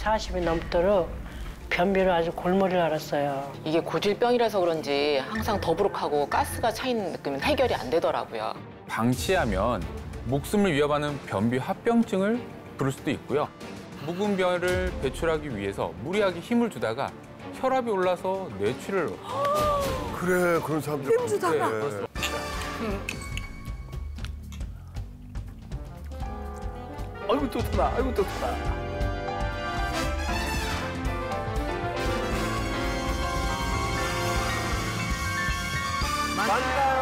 40이 넘도록 변비로 아주 골머리를 앓았어요. 이게 고질병이라서 그런지 항상 더부룩하고 가스가 차 있는 느낌은 해결이 안 되더라고요. 방치하면 목숨을 위협하는 변비 합병증을 부를 수도 있고요. 묵은 변을 배출하기 위해서 무리하게 힘을 주다가 혈압이 올라서 뇌출을 그래, 그런 사람들. 힘 주다가. 그래. 아이고 좋다. 아이고 좋다. 만나요.